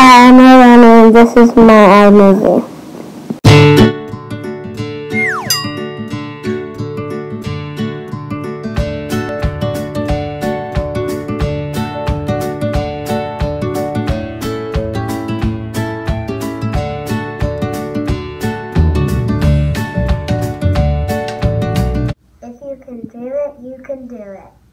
Hi, I'm Leilani, and this is my iMovie. If you can do it, you can do it.